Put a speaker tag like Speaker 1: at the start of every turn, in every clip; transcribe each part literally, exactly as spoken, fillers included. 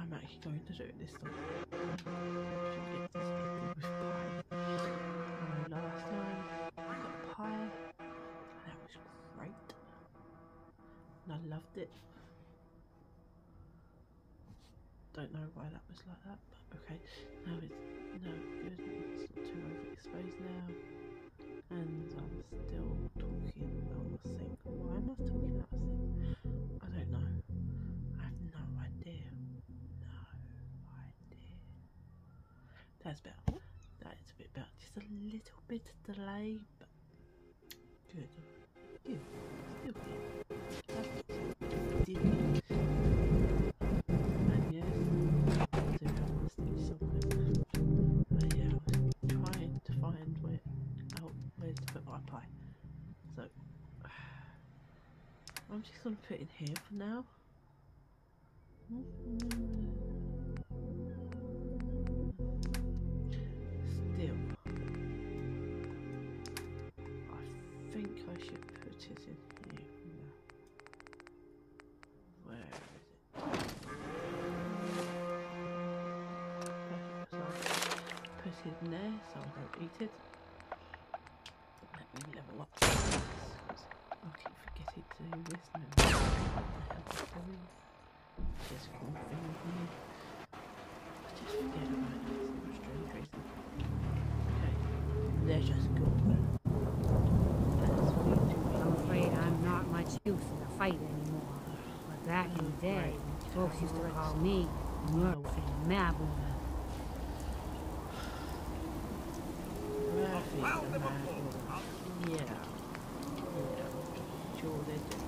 Speaker 1: I'm actually going to do it this time. I should get this with pie. Uh, last time I got pie, and that was great. And I loved it. Don't know why that was like that, but okay. Now it's no good. It's not too overexposed now, and I'm still talking out of sync. Why am I talking out of sync? I don't know. I have no idea. No idea. That's better. That is a bit better. Just a little bit of delay, but good. Good. Still good. That's still good. And yes, I do have to stitch something. But yeah, I was trying to find where out where to put my pie. So I'm just gonna put it in here for now. Still, I think I should put it in here. Where is it? Put it in there so I don't eat it. Let me level up this. I keep forgetting to do this now. Just cool thing with me. I just forget about it for some strange reason. Okay, they're just gone.
Speaker 2: I'm afraid I'm not much use in a fight anymore. But back in the day, folks used to call me Murphy Mabu.
Speaker 1: Yeah. Yeah. Sure they do.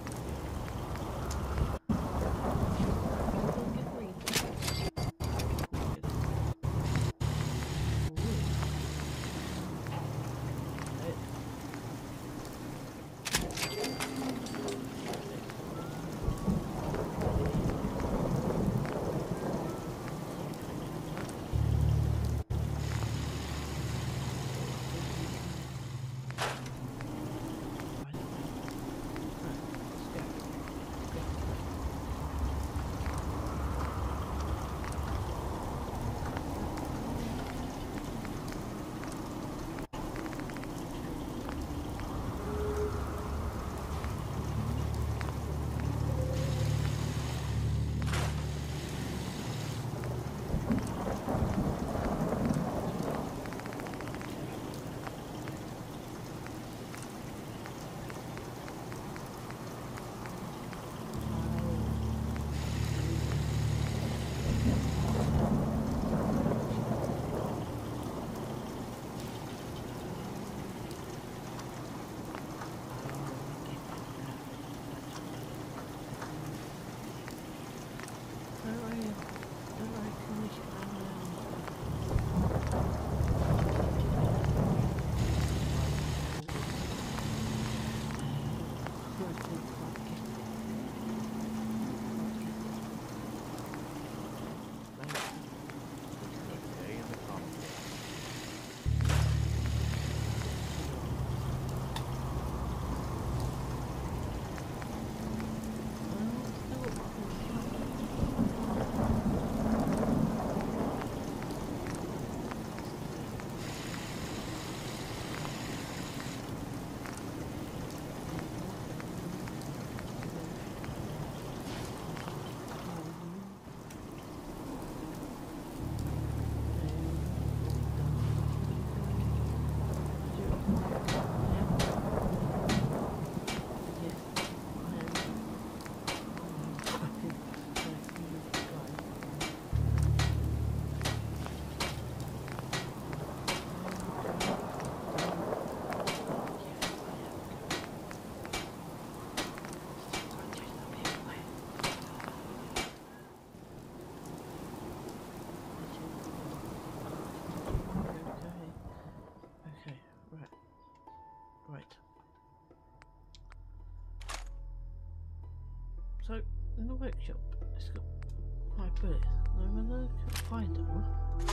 Speaker 1: So, in the workshop, it's got my bullets. No one could find them.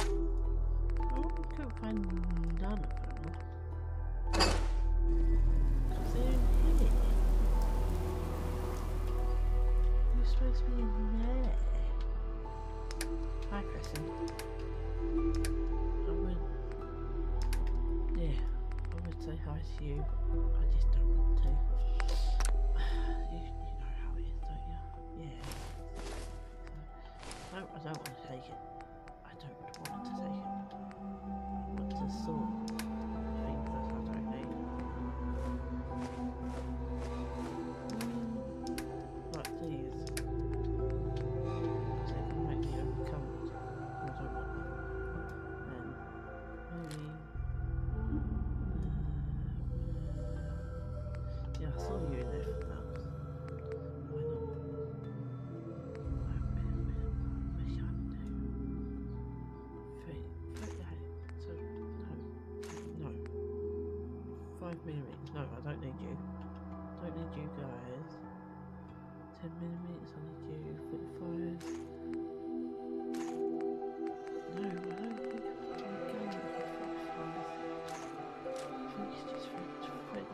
Speaker 1: I couldn't find none of them. Because they're in here. You're supposed to be in there. hi, Kristen. I would, yeah, I would say hi to you, but I just don't want to. You, you know how it is, don't you? Yeah. No, I don't want to take it. I don't want to take it. I want to sort things that I don't need. Like these. Because they can make me uncomfortable. I don't want them. And maybe... Uh, yeah, I saw you in there for that. Why not? I wish I knew. Three, three, so, no, no. Five millimeters. No, I don't need you. Don't need you guys. Ten millimeters. I need you. Forty-five. No, I don't think I'm going to forty-five. I think it's just for thirty-six.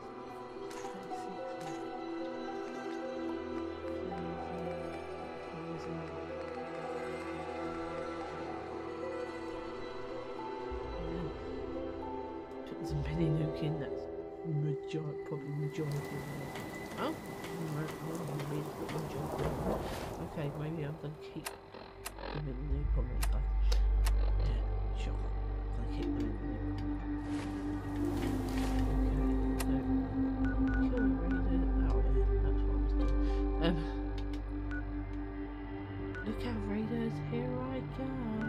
Speaker 1: Put some penny nuke in. That's majority, probably majority of it. Oh, okay, maybe I'm gonna keep them in the nuke on this guy. Yeah, sure. I'm gonna keep them in the nuke. Okay, so kill the raider. Oh yeah, that's what I was doing. Um, look out, raiders! Here I come.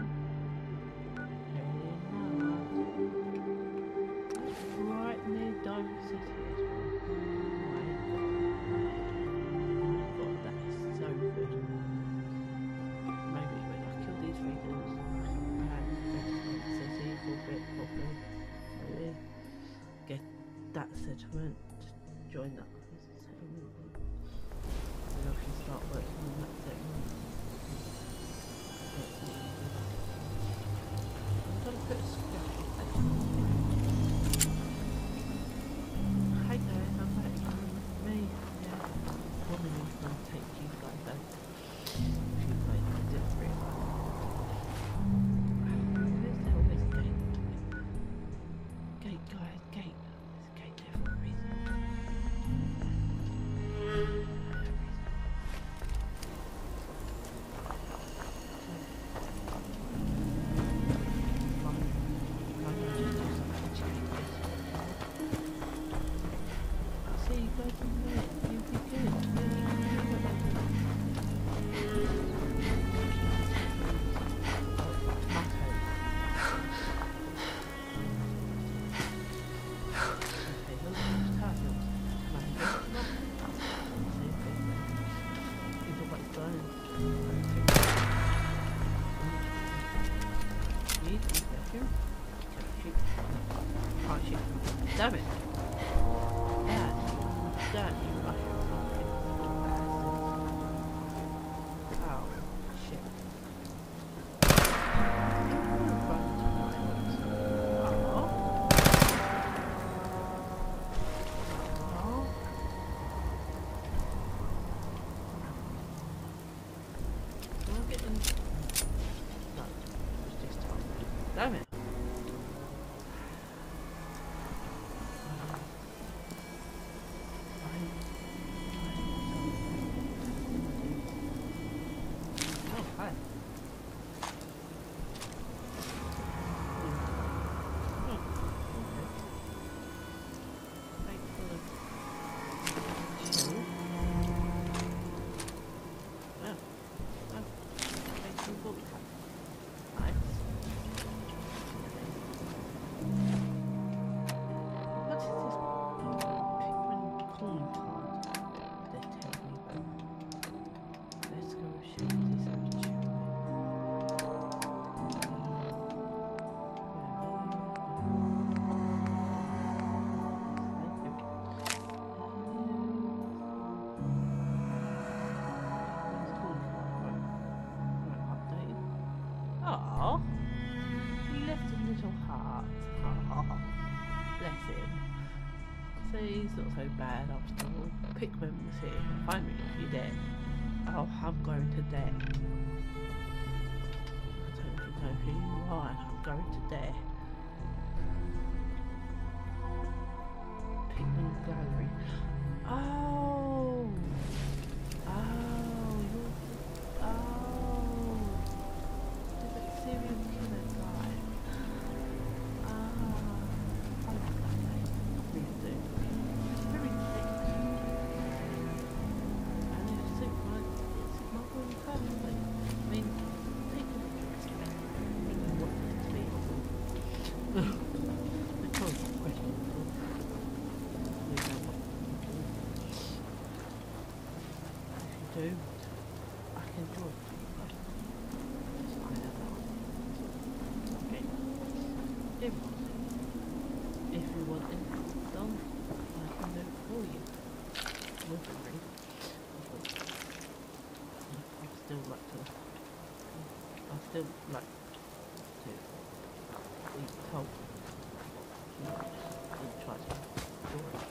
Speaker 1: Right near Dome City as well. Oh my god. Oh my god, that is so good. Maybe when I kill these raiders, I can back to Dome City for a bit properly. Maybe get that settlement, join that settlement. Then I can start working on that settlement. I'm gonna put a scratch. Hi guys, I'm back. Me, yeah. Woman who's gonna take you guys out. If you guys didn't realise. There's always a gate. Gate, guys, gate. There's a gate there for a reason. See you guys in a minute. You'll be good. Damn it! Dad, Dad, you fucking fucking bastard. Oh, shit. Oh. Oh. Can I get in? No, it was just time. Damn it! Oh, he left a little heart. Oh, bless him. So he's not so bad after all. Pikmin was here. Find me if you're dead. Oh, I'm going to death. I don't know who you are and I'm going to there. Picnic gallery. Oh! Oh, you're... Oh! Did that serial killer guy? Ah, I like that name. I really do. It's very thick. And it's sick, right? It's not really family. I mean, taking the picture and thinking what it to be. Because of questions. We know what if you do, I can draw it for you. Just find out that one. Okay. If, if you want anything done, I can do it for you. With a ring. I'd still like to I'd still like to be told. You know, just try to draw it.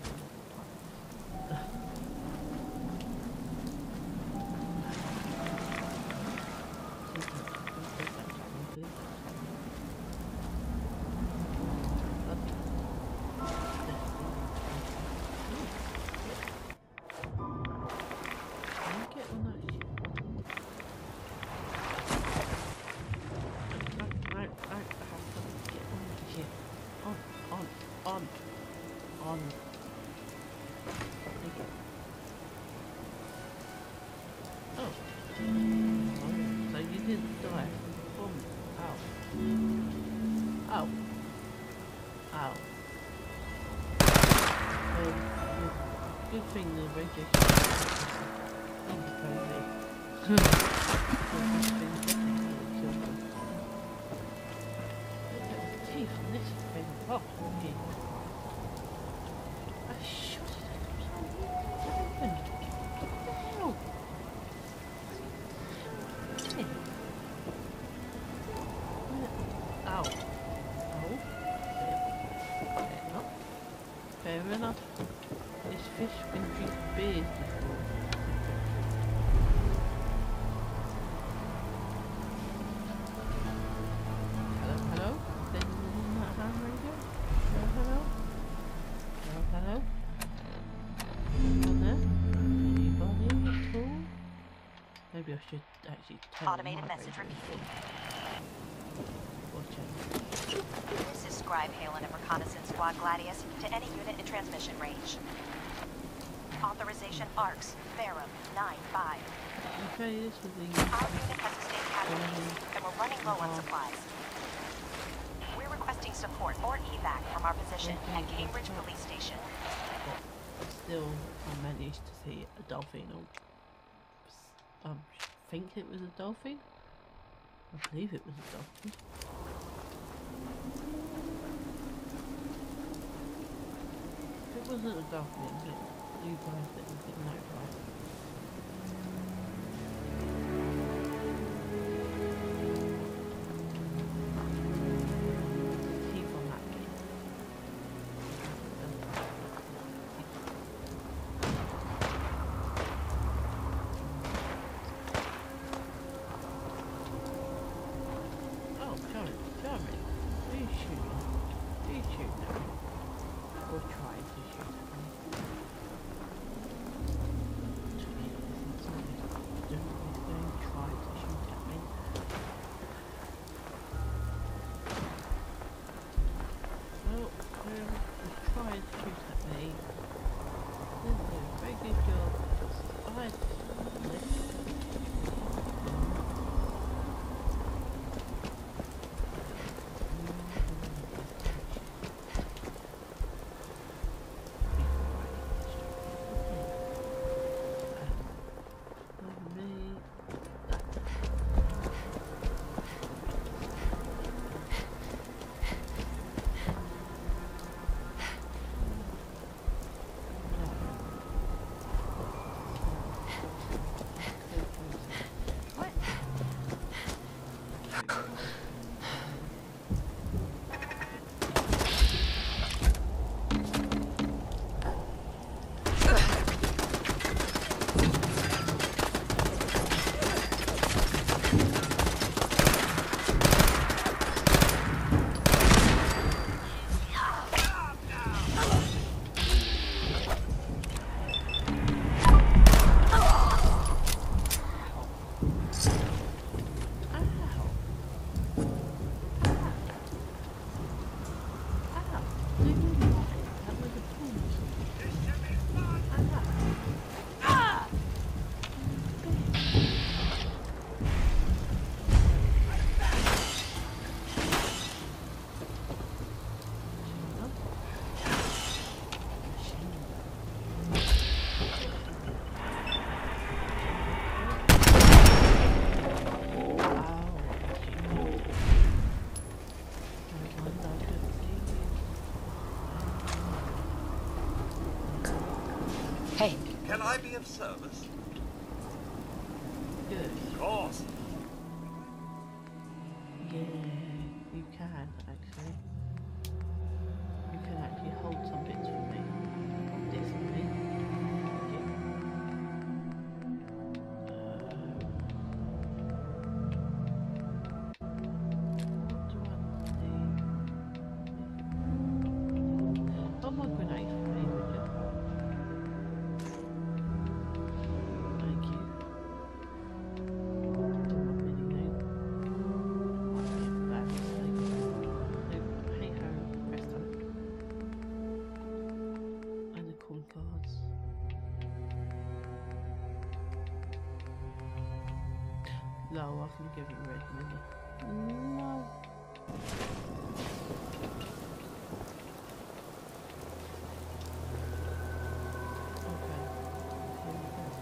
Speaker 1: On, on. Take it. Oh. Oh, so you didn't die. Boom. Ow. Ow. Ow. Um, good thing the radiation is crazy. Good thing definitely killed them. Look at the teeth on this thing. Oh, okay. I shot it at him. What happened? What the hell? Hey. Ow. Ow. Fair enough. Fair enough. This fish can drink beers before. Hello, hello? Is anyone on that ham radio? Hello, hello? Hello, hello? Anyone there? Anybody at all? Maybe I should actually turn
Speaker 3: Automated
Speaker 1: my
Speaker 3: message
Speaker 1: radio
Speaker 3: repeated.
Speaker 1: Watch out.
Speaker 3: This is Scribe Halen of Reconnaissance Squad Gladius to any unit in transmission range. Authorization ARCS, Verum, nine five.
Speaker 1: Okay, this was the...
Speaker 3: Our unit has sustained casualties, and we're running low on supplies. We're requesting support or evac from our position at Cambridge Police Station.
Speaker 1: But still, I managed to see a dolphin, or I um, think it was a dolphin. I believe it was a dolphin. If it wasn't a dolphin, then you guys didn't know, right? Keep on that gate. Oh, Jeremy, Jeremy, do you shoot? Do you shoot at me? Or try to shoot at me?
Speaker 4: of service.
Speaker 1: Good.
Speaker 4: Of course.
Speaker 1: Yeah, you can actually. You can actually hold some bits for me. Hold this for me. Thank you. Um, what do I need? Hold my grenade for me, would you? Thank you. Do my mini note. Might be a bad mistake. No, hey ho, presto. And the corn cards. No, I can give it red mini. No. Okay. Here we go.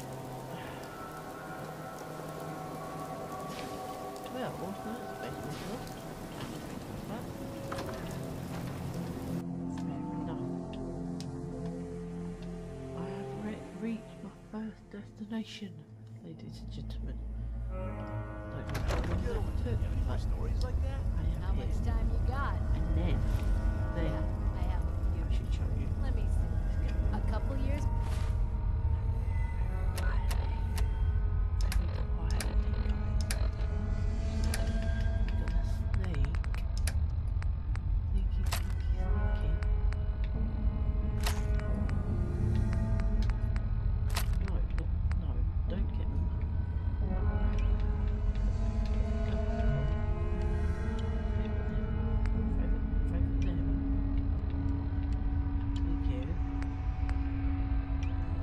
Speaker 1: Well, that's basically lost. Fair enough. I have re reached my first destination, ladies and gentlemen. Don't know
Speaker 4: You don't
Speaker 1: to,
Speaker 4: have
Speaker 1: but
Speaker 4: stories like that?
Speaker 1: I
Speaker 5: How
Speaker 1: am
Speaker 5: much
Speaker 1: here.
Speaker 5: time you got?
Speaker 1: And then, then
Speaker 5: Yeah, I have a
Speaker 1: I
Speaker 5: few.
Speaker 1: should show you.
Speaker 5: Let me see. A couple years.
Speaker 1: Quietly. Very quietly, guys. I'm gonna sneak. Sneaky, sneaky, sneaky. No, not, no, don't get them. Come on. Favour them. Favour, favour them. Thank you.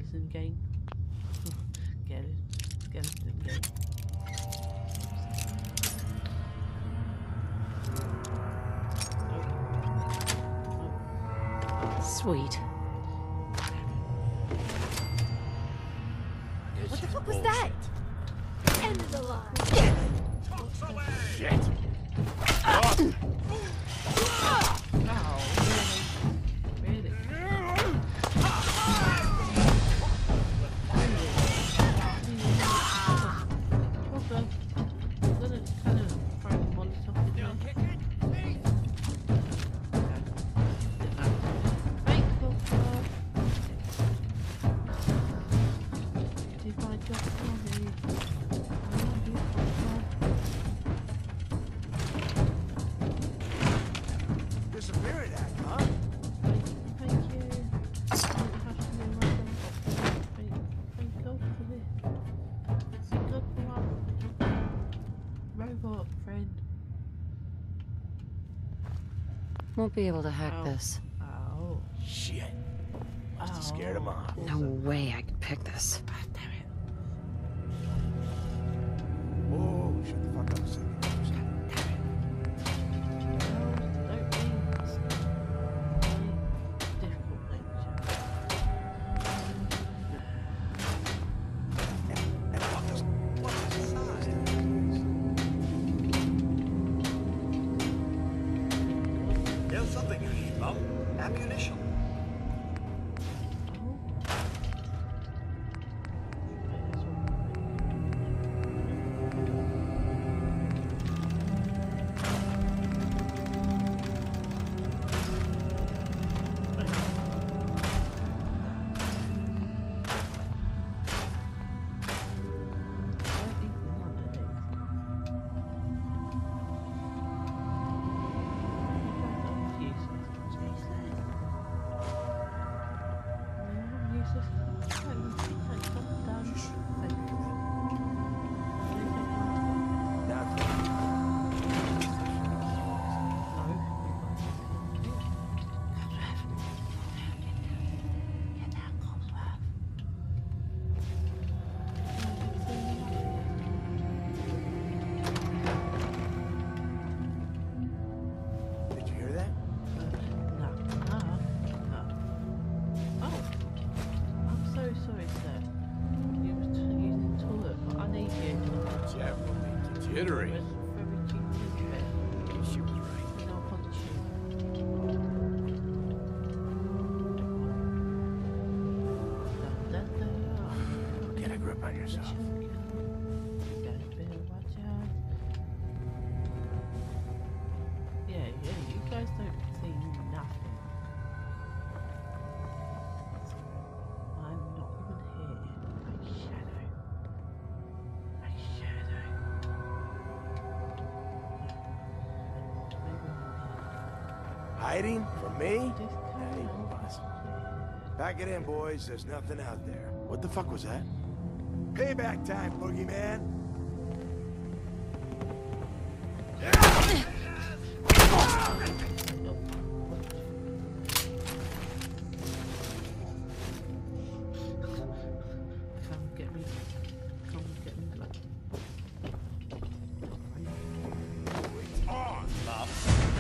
Speaker 1: skeleton gang. Skeleton, skeleton gang.
Speaker 2: Sweet.
Speaker 5: What the fuck was that? End of the line.
Speaker 4: Shit!
Speaker 1: Oh, really? Really? Problem. I'm gonna kind of throw the monster off the Thank you for did my job for me. I love you, Papa.
Speaker 4: Disappeared at, huh?
Speaker 1: Thank you. I don't have to be like Thank, thank God for this. Thank God for my robot friend.
Speaker 2: Won't be able to hack
Speaker 1: Ow.
Speaker 2: this.
Speaker 1: Ow.
Speaker 4: Shit. Must have scared him off.
Speaker 2: No way I can pick this.
Speaker 1: Ah, damn it.
Speaker 4: Oh, shut the fuck up a second. And fuck us. What's inside? There's something you need, Mum. Ammunition. Did you hear that?
Speaker 1: No. No. No. Oh. I'm so sorry, sir. You were t using the toilet, but I need you to
Speaker 4: Yeah, well, jittery.
Speaker 1: very cheap bit.
Speaker 4: She was right.
Speaker 1: And I'll punch you. Da, da, da.
Speaker 4: Get a grip on yourself.
Speaker 1: Yeah, yeah, you guys don't see nothing. I'm not even here. My shadow. My shadow.
Speaker 4: Hiding from me?
Speaker 1: Just
Speaker 4: That
Speaker 1: come
Speaker 4: ain't
Speaker 1: on.
Speaker 4: possible. Pack it in, boys. There's nothing out there. What the fuck was that? Payback time, boogeyman.
Speaker 1: Come get me. Come get me, blood.
Speaker 4: On, Mom.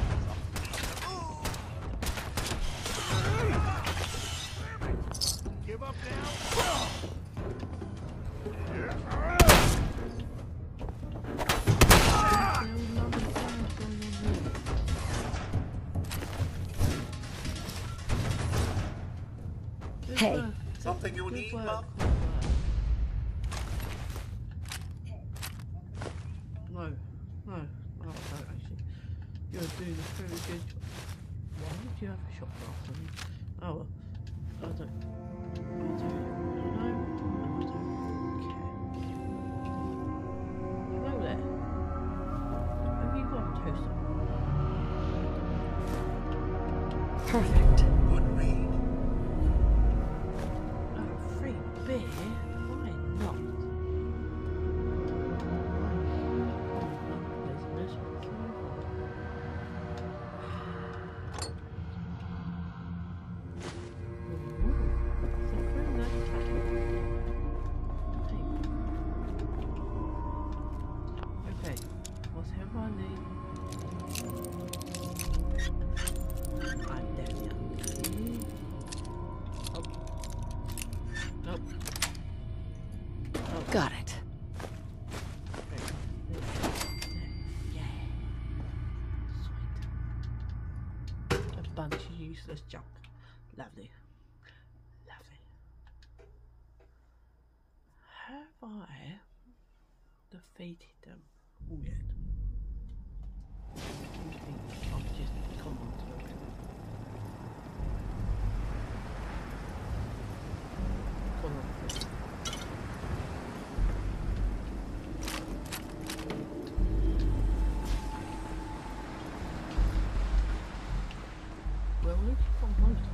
Speaker 4: Give up now.
Speaker 2: Hey.
Speaker 4: Something you need, Mom?
Speaker 1: No, no, no, I don't actually. You're doing a very good job. Why would you have a shot glass on you? Oh, well, I don't. I don't know. I don't care. Hello there. Have you got a toaster?
Speaker 2: Perfect.
Speaker 4: Good read.
Speaker 1: Oh, free beer? Why not? Ooh, so free that
Speaker 6: Got it.
Speaker 1: Yeah. Sweet. A bunch of useless junk. Lovely. Lovely. Have I defeated them all yet? I think I've just come on to it. Come on. Well, look from one time.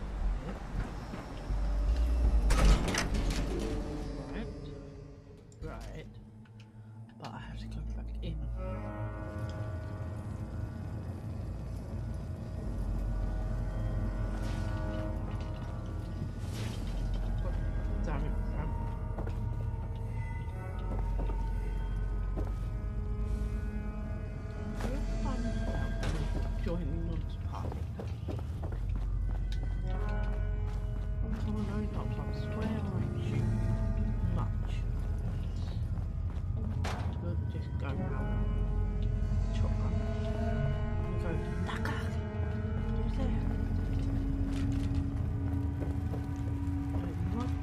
Speaker 1: Right. Right. But I have to go back in. Damn it, Sam. We'll find out joining Nod's party. Come on, hurry up, I swear I shoot much. We'll just go round, chop up, and go, Ducker! Who's there? Anyone?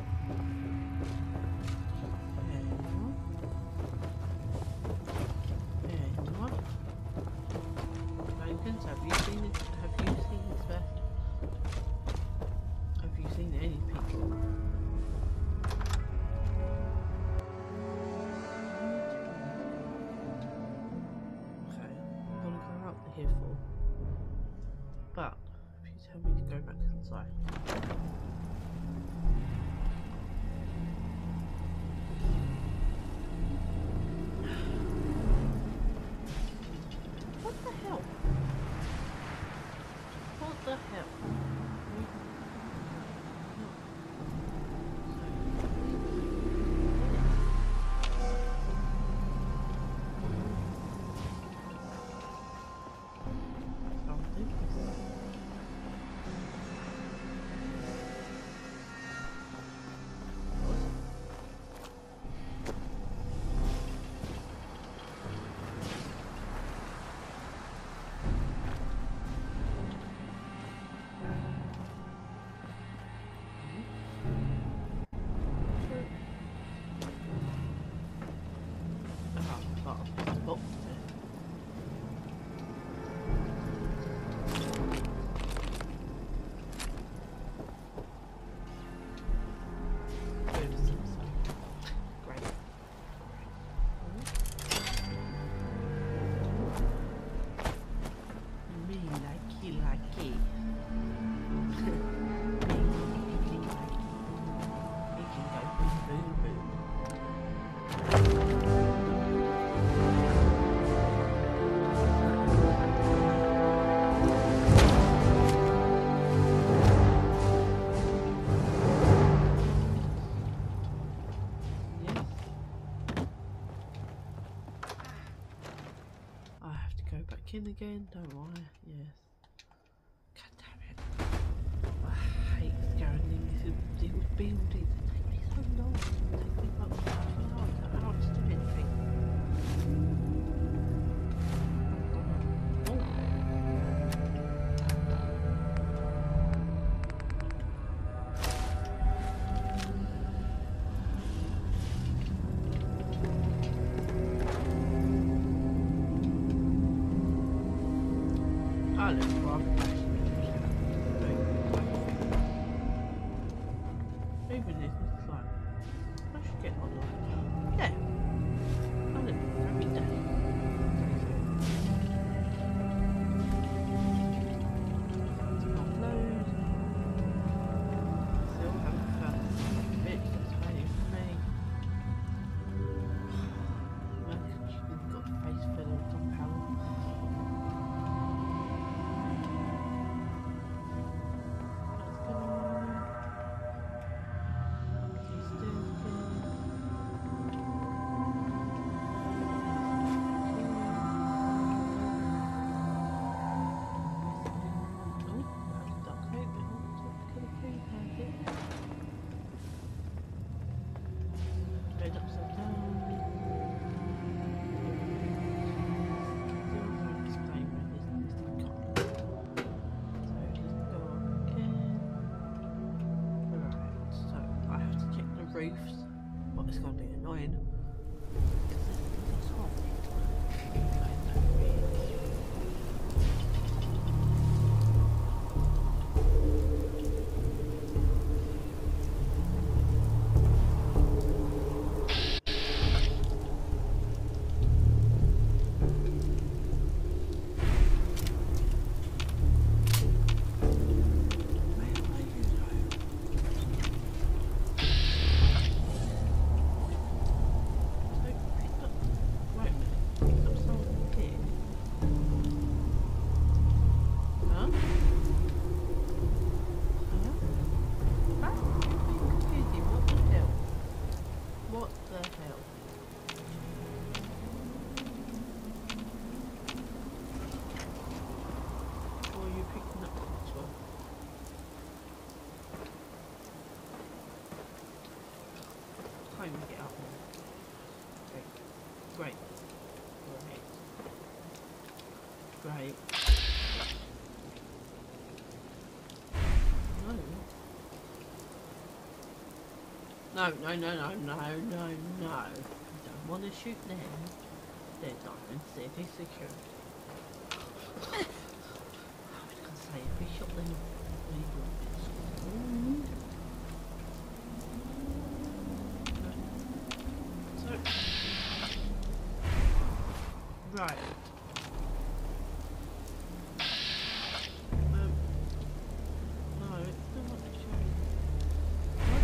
Speaker 1: Anyone? Anyone? Rankins, have you seen it? Have you seen this best? Have you seen any people? Okay, I'm gonna go out here for. But if you tell me to go back inside. What the hell? What the hell? In again, don't I? Yes. God damn it. I hate going in these little buildings. They take me so long. They take me about half an hour to an hour to do anything. I look rather even if it's like, I should get on like, yeah, I look very day. That's not closed. Still haven't found the bitch that's waiting for me. Man, she's got the face full of gunpowder. fine. Great. Great. No. No, no, no, no, no, no, no. You don't want to shoot them. They're diamonds, they're be secure. I was going to say, if we shot them, we would be so, right. Um, no, it's still not to show you. What?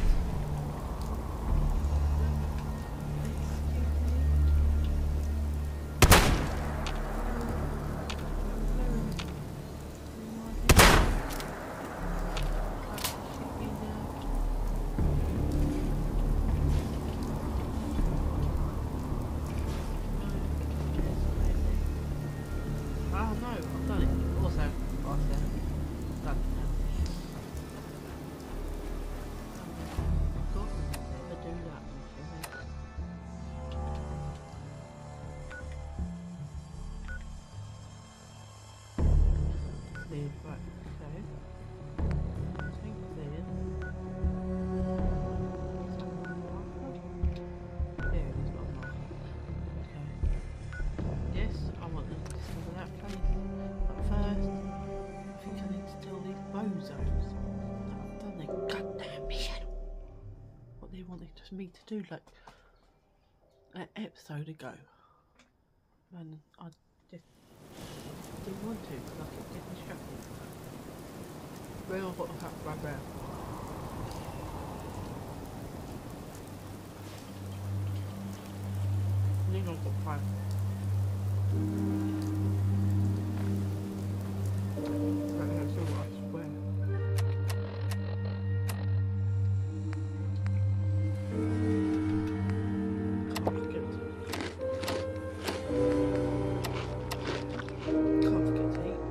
Speaker 1: Oh no, I've done it. Also, also, done it now. Got to do that one for me. Cleared, right, okay. Tank cleared. There it is, got a marker. Okay. Yes, I want them to discover that place. But first, I think I need to tell these bozos that I've done their goddamn mission. What they wanted me to do like an episode ago. And I just didn't want to because I kept getting distracted. Where I've got to have right round. I think I've got five. Right, that's all I swear. Can't forget to Can't forget to eat.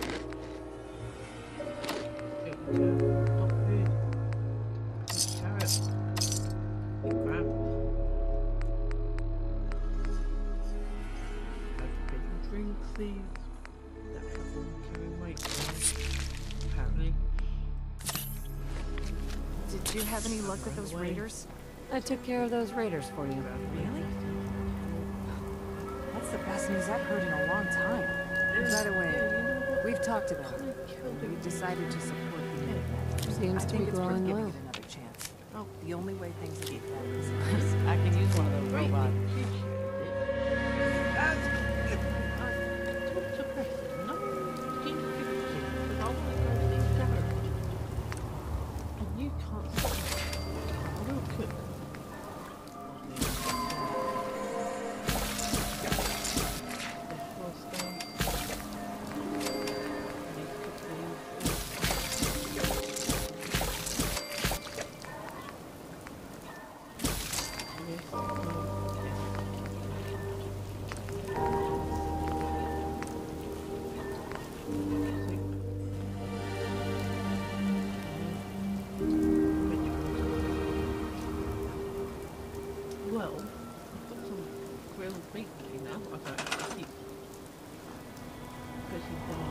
Speaker 1: Eat uh, dog food. Eat carrot. Eat gram. Drink these that help them carry weight apparently.
Speaker 3: Did you have any luck with those raiders?
Speaker 2: I took care of those raiders for you.
Speaker 3: Really? That's the best news I've heard in a long time. By the way, we've talked about it. We've decided to support you.
Speaker 2: Seems
Speaker 3: I
Speaker 2: to be
Speaker 3: think it's worth
Speaker 2: growing
Speaker 3: giving
Speaker 2: well.
Speaker 3: it another chance.
Speaker 1: Oh,
Speaker 3: The only way things get better is
Speaker 6: I can use one of those
Speaker 1: great.
Speaker 6: robots.
Speaker 1: Talk to Preston, no? Keep fifty, because I want to go to this garage. And you can't stop me. I will cook. Well, I've got some grilled meat for you now. I don't have to eat. Because you've done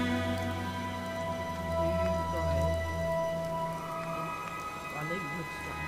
Speaker 1: I think you would stop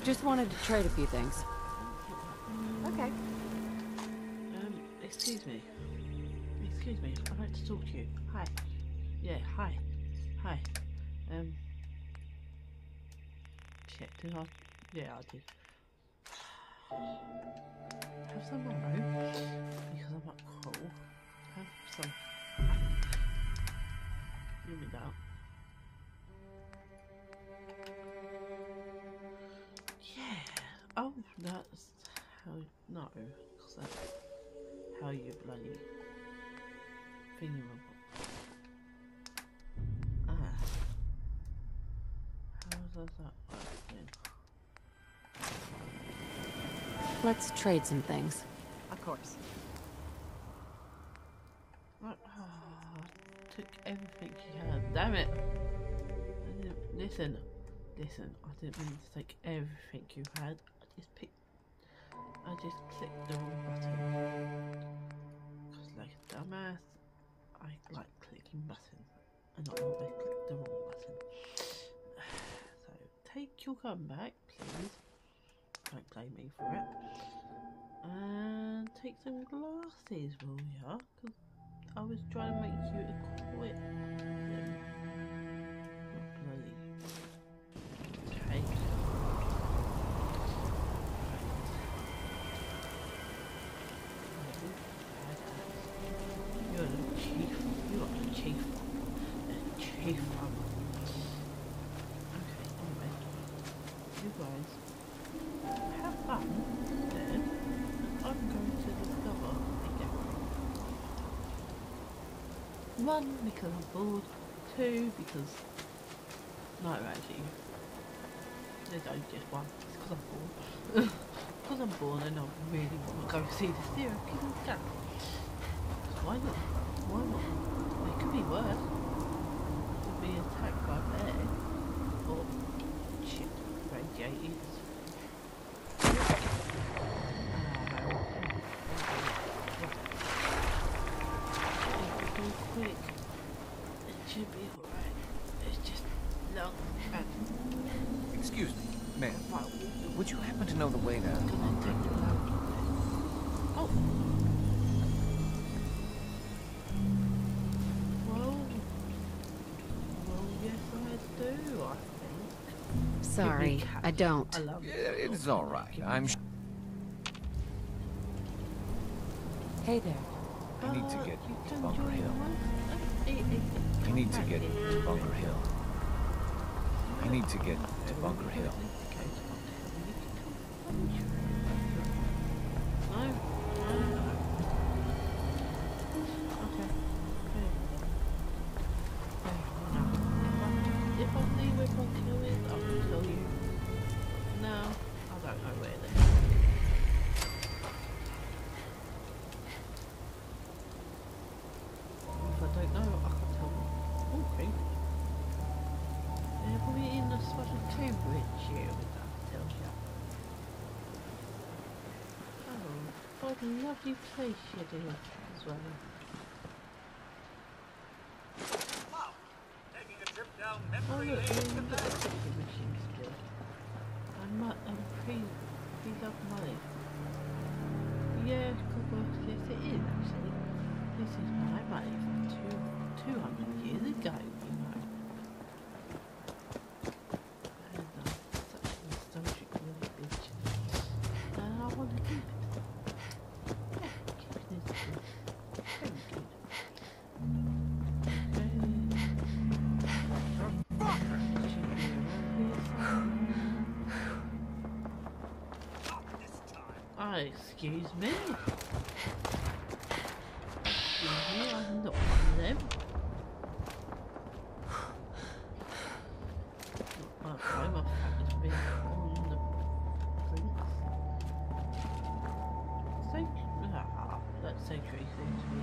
Speaker 6: Just wanted to trade a few things.
Speaker 2: Okay.
Speaker 1: Um, excuse me. Excuse me, I'd like to talk to you. Hi. Yeah, hi. Hi. Um. Shit, did I? Yeah, I did. Have some ammo, because I'm not cool. Have some. Give me that. Yeah. Oh, that's how. No, because that's how you bloody thingy. Ah. How does that work then?
Speaker 6: Let's trade some things.
Speaker 2: Of course.
Speaker 1: Oh, took everything you had. Damn it! I didn't, listen, listen. I didn't mean to take everything you had. I just picked. I just clicked the wrong button. Cause like a dumbass, I like clicking buttons, and I always click the wrong button. So take your gun back, please. Don't blame me for it. And take some glasses, will ya? Because I was trying to make you equip them. Not bloody. Take. You're the chief. You're the chief. The chief one. Okay, anyway. You guys have fun then. I'm going to discover again. One, because I'm bored. Two, because... No, actually. There's only just one. It's because I'm bored. Because I'm bored and I really want to go see the serial killer again. Why not? Why not? It could be worse. It could be attacked by a bear. Or... shit. Radiated. Quick. It should be alright. It's just long and
Speaker 7: Excuse me, ma'am.
Speaker 1: well,
Speaker 7: Would you happen to know the way down?
Speaker 1: gonna take it out. Oh. Well, well, yes I do, I think.
Speaker 6: Sorry, I don't.
Speaker 1: I love
Speaker 7: Yeah,
Speaker 1: it.
Speaker 7: it's all right. I'm. Sh
Speaker 6: Hey there.
Speaker 7: I need to
Speaker 1: Uh,
Speaker 7: get
Speaker 1: you
Speaker 7: to
Speaker 1: can
Speaker 7: Bunker
Speaker 1: join
Speaker 7: Hill.
Speaker 1: us. Eh, eh, eh,
Speaker 7: I need to
Speaker 1: come
Speaker 7: get
Speaker 1: back
Speaker 7: to
Speaker 1: here.
Speaker 7: Bunker Hill. I need to get to Bunker Hill.
Speaker 1: No, no, no. Okay, okay. Okay, no. If I see where Bunker Hill is, I will tell you. No, I don't know where they are. If I don't know, I can tell them. Okay. They're probably in the sort of Cambridge area, that tells you. Oh, what a lovely place it is as well.
Speaker 8: Wow, taking a trip down
Speaker 1: Oh
Speaker 8: memory
Speaker 1: look,
Speaker 8: lane.
Speaker 1: they're in the coffee machine still. And mu and pre pre love money. Yeah, cool, yes it is actually. This is my money from two two hundred years ago, you know. And uh, such a nostalgic little bitch. And I want to keep it. Yeah, keeping it is very good. Ah, excuse me. Excuse me, I'm not one of them. Not my time, I've happened to be on the drinks. So, ah, that's so true, seems to be.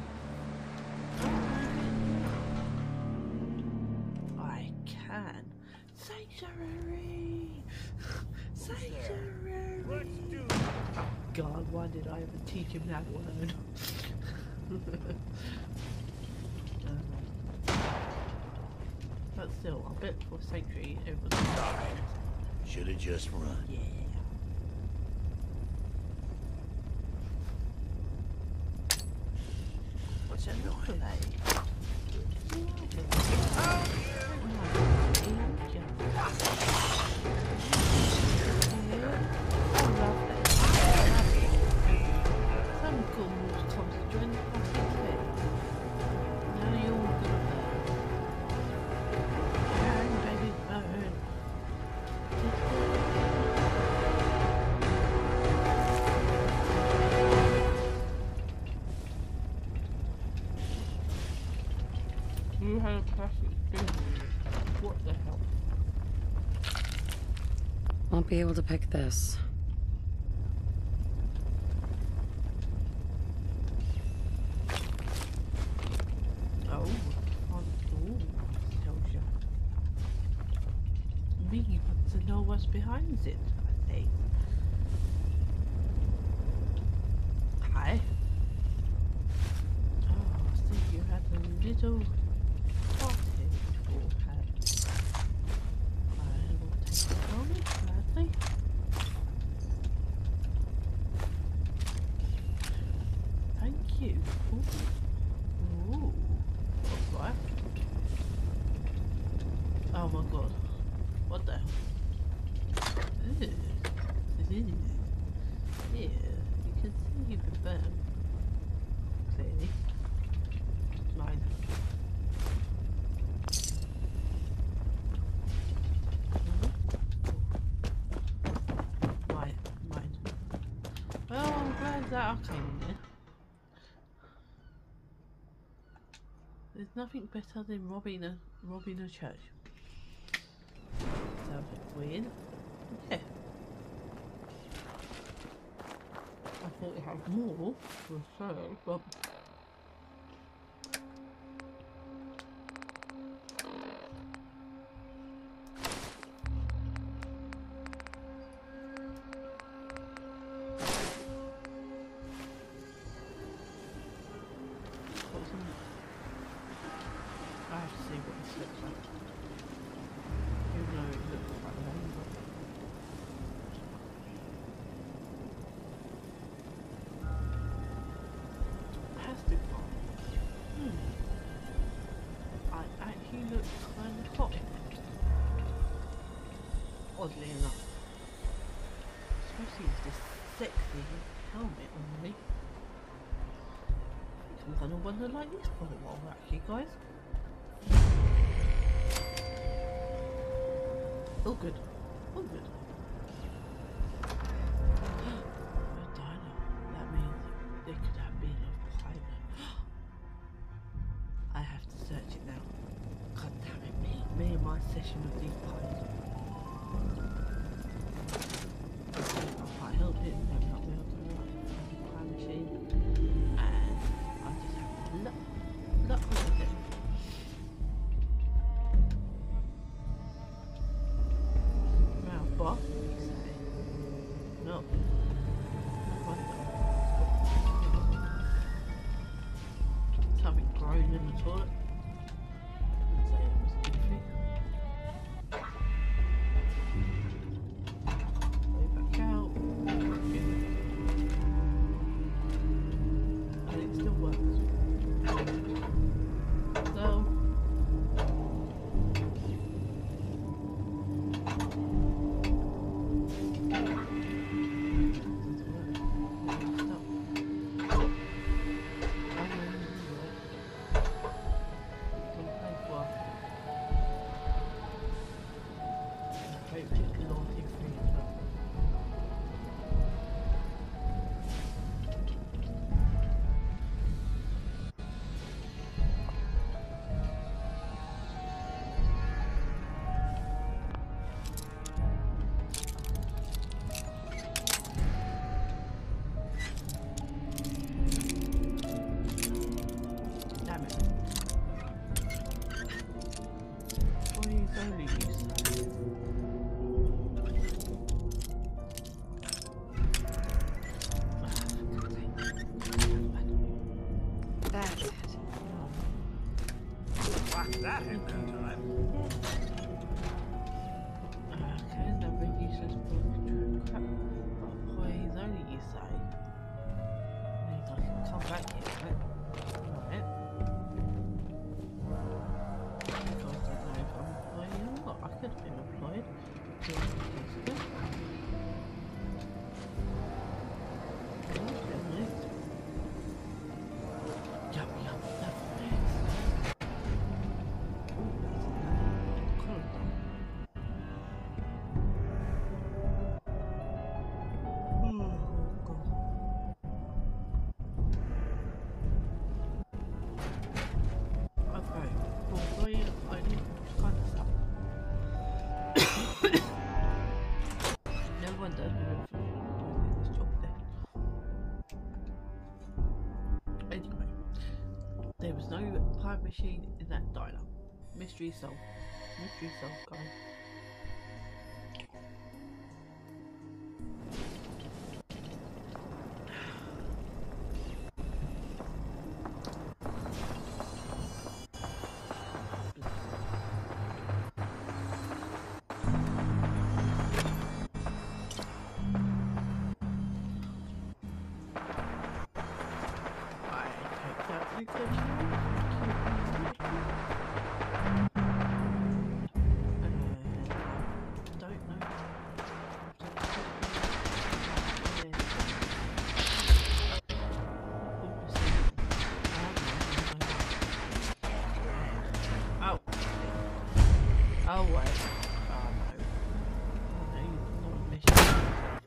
Speaker 1: I can. Sanctuary! Sanctuary!
Speaker 8: Let's do it.
Speaker 1: Oh God, why did I ever teach him that word? um, but still, I bet for Sanctuary it was.
Speaker 4: Should have just run.
Speaker 1: Yeah. Lovely. Some ghouls comes to join the party too. Now you're all good at that. Burn, baby, burn. You had a plastic thing. What the hell?
Speaker 6: Won't be able to pick this.
Speaker 1: Oh, front door tells you. Me wants to know what's behind it, I think. Hi. Oh, I think you had a little party beforehand. I will take it from it gladly. Thank you. Ooh. Ooh. What's that? Oh my god. What the hell? Ew. Ew. Yeah, you can see you've been burned. Clearly. Mine. Mine. Mine. Well, I'm glad that I came in there. There's nothing better than robbing a robbing a church. Sounds a bit weird. Yeah. I thought it had more for sure, but what's in it? I have to see what this looks like. Even though it looks like a rainbow. Plastic bomb. Hmm. I actually look kind of hot in it. Oddly enough. Especially with this sexy helmet on me. I think I'm gonna wander like this for a while actually, guys. All good. All good. A dino. That means there could have been a pilot. I have to search it now. God damn it, me. Me and my session with these pilots. I can't help it. Don't help me out to the crime machine. And I just have to look. Look with it. Boss, you say? No. What the? Something growing in the toilet. I'd say it was a good thing. Way back out. And it still works. So.
Speaker 8: That in no time.
Speaker 1: Okay, number uses for control crap. But poise only you say. Means I can come back here, right? Right. archive machine in that diner. Mystery solved. Mystery solved, guys. Oh wait. Oh no. Oh no, you're not a mission.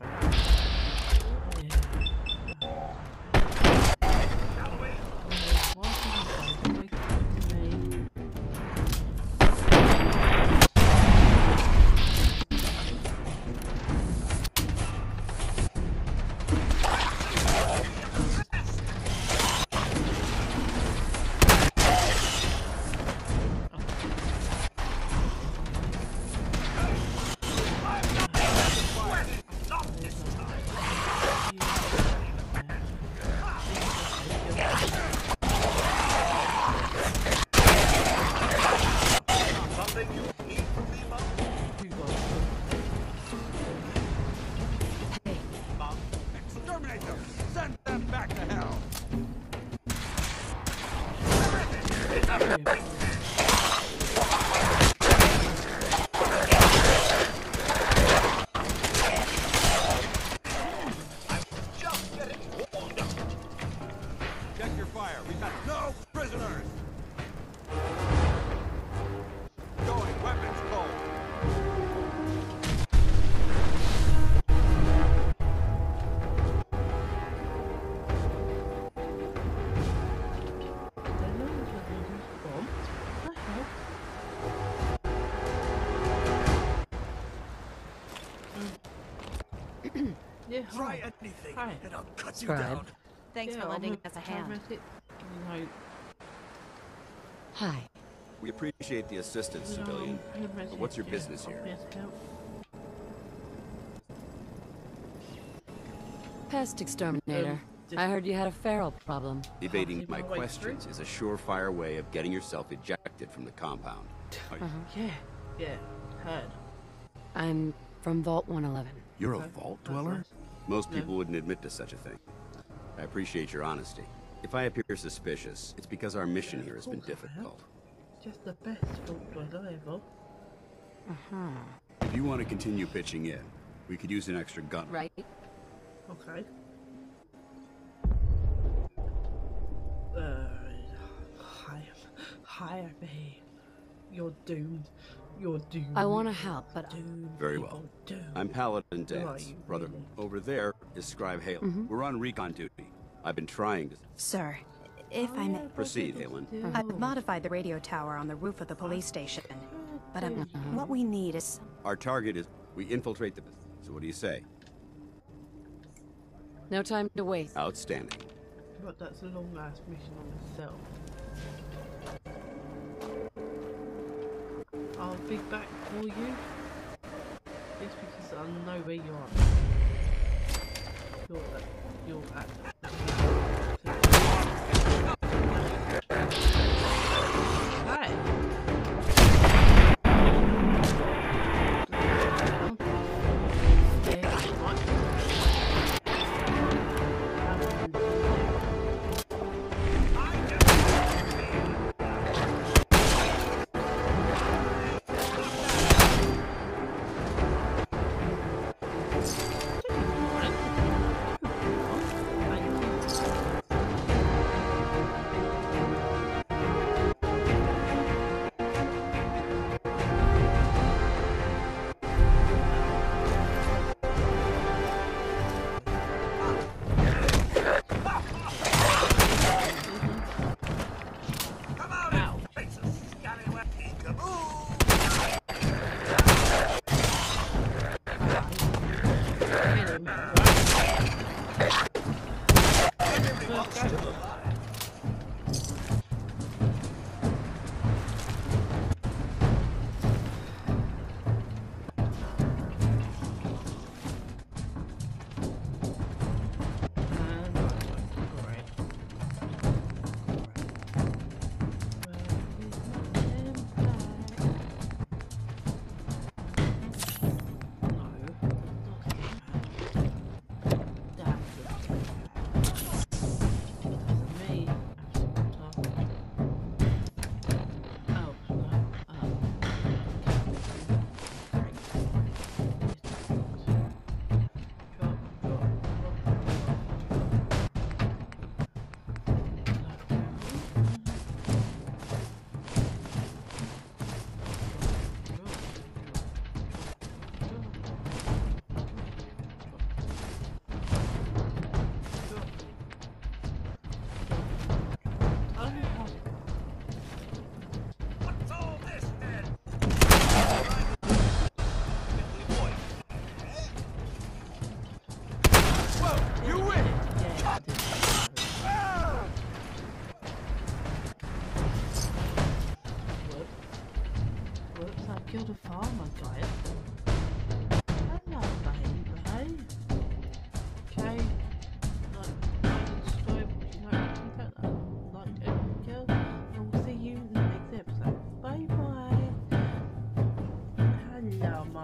Speaker 1: Yeah,
Speaker 4: Try
Speaker 1: hi.
Speaker 4: anything,
Speaker 1: Hi.
Speaker 4: and I'll cut
Speaker 6: Scribe.
Speaker 4: you down.
Speaker 3: Thanks
Speaker 1: Yeah,
Speaker 3: for
Speaker 1: I'm
Speaker 3: lending
Speaker 1: a
Speaker 3: us a hand.
Speaker 1: paramedic, you know,
Speaker 6: Hi.
Speaker 9: We appreciate the assistance,
Speaker 1: you know,
Speaker 9: civilian.
Speaker 1: I'm a paramedic,
Speaker 9: What's your
Speaker 1: yeah,
Speaker 9: business
Speaker 1: I'll
Speaker 9: here?
Speaker 1: be able to help.
Speaker 6: Pest exterminator.
Speaker 1: Um, just-
Speaker 6: I heard you had a feral problem.
Speaker 9: Evading
Speaker 1: Can't
Speaker 9: my
Speaker 1: see my way
Speaker 9: questions is a surefire way of getting yourself ejected from the compound. Are you-
Speaker 1: Yeah, yeah, heard.
Speaker 6: I'm from Vault one eleven.
Speaker 9: You're a
Speaker 1: Okay,
Speaker 9: vault
Speaker 1: that's
Speaker 9: dweller?
Speaker 1: nice.
Speaker 9: Most
Speaker 1: No.
Speaker 9: people wouldn't admit to such a thing. I appreciate your honesty. If I appear suspicious, it's because our mission here has been
Speaker 1: course I am.
Speaker 9: difficult.
Speaker 1: Just the best fault dweller ever.
Speaker 6: Uh-huh.
Speaker 9: If you want to continue pitching in, we could use an extra gun.
Speaker 6: Right?
Speaker 1: Okay. Uh, hire, hire me. You're doomed. You're doomed.
Speaker 6: I want to help, but
Speaker 1: Doomed.
Speaker 9: Very
Speaker 1: People
Speaker 9: well.
Speaker 1: Doomed.
Speaker 9: I'm Paladin
Speaker 1: Who are
Speaker 9: Dance,
Speaker 1: you,
Speaker 9: brother.
Speaker 1: really?
Speaker 9: Over there is Scribe Halen.
Speaker 6: Mhm.
Speaker 9: We're on recon duty. I've been trying to
Speaker 3: Sir, if I may,
Speaker 9: proceed, Halen.
Speaker 3: I've modified the radio tower on the roof of the police station. But um, what we need is...
Speaker 9: Our target is we infiltrate the. So what do you say?
Speaker 6: no time to waste.
Speaker 9: Outstanding.
Speaker 1: But that's a long ass mission on itself. I'll be back for you. Just because I know where you are. You're at. You're at. Hi.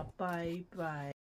Speaker 1: Bye bye.